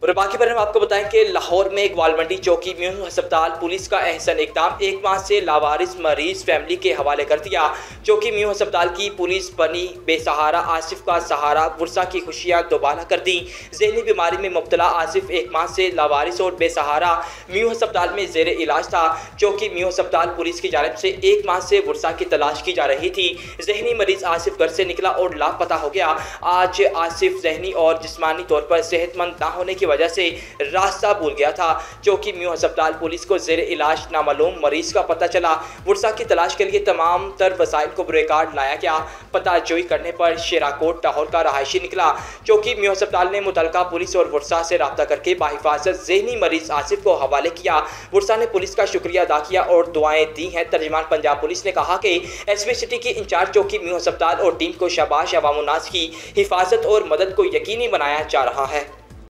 और बाकी बारे में आपको बताएं कि लाहौर में एक वालमंडी चौकी म्यून अस्पताल पुलिस का अहसन इकदाम, एक माह से लावारिस मरीज फैमिली के हवाले कर दिया। चौकी म्यून अस्पताल की पुलिस बनी बेसहारा आसिफ का सहारा, वर्षा की खुशियां दोबारा कर दी। जहनी बीमारी में मुब्तला आसिफ एक माह से लावारिस और बेसहारा म्यून अस्पताल में जेर इलाज था। चौकी म्यून अस्पताल पुलिस की जानिब से एक माह से वर्षा की तलाश की जा रही थी। जहनी मरीज आसिफ घर से निकला और लापता हो गया। आज आसिफ जहनी और जिस्मानी तौर पर सेहतमंद ना होने की वजह से रास्ता भूल गया था। चौकी म्यून अस्पताल पुलिस को जेर इलाज नामालूम मरीज का पता चला। वर्षा की तलाश के लिए तमाम तर वसाइल को बुरेकार्ड लाया गया। पता जोई करने पर शेराकोट लाहौर का रहायशी निकला। चौकी म्यून अस्पताल ने मुतलका पुलिस और वर्षा से रब्ता करके बाहिफाजत जहनी मरीज आसिफ को हवाले किया। वर्षा ने पुलिस का शुक्रिया अदा किया और दुआएं दी हैं। तर्जुमान पंजाब पुलिस ने कहा कि एसपी सिटी की इंचार्ज चौकी म्यून अस्पताल और टीम को शाबाश, अवामुन्नास की हिफाजत और मदद को यकीनी बनाया जा रहा है।